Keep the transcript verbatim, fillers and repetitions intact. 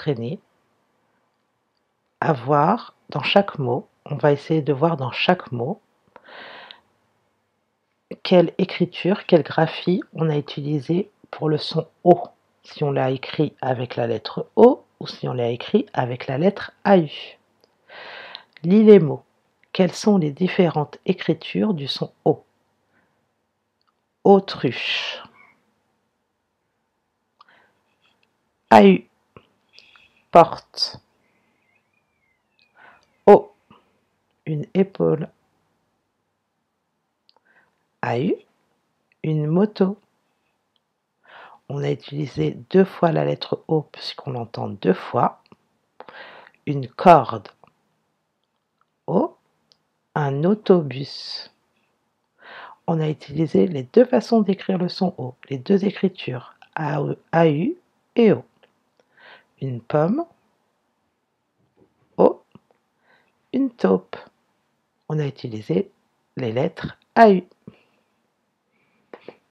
s'entraîner à voir dans chaque mot, on va essayer de voir dans chaque mot quelle écriture, quelle graphie on a utilisé pour le son O. Si on l'a écrit avec la lettre O ou si on l'a écrit avec la lettre A U. Lis les mots. Quelles sont les différentes écritures du son O? Autruche. A U. Porte. O. Une épaule. A U. Une moto. On a utilisé deux fois la lettre O puisqu'on l'entend deux fois. Une corde. O. Un autobus. On a utilisé les deux façons d'écrire le son O, les deux écritures, A U et O. Une pomme. O. Une taupe. On a utilisé les lettres A U.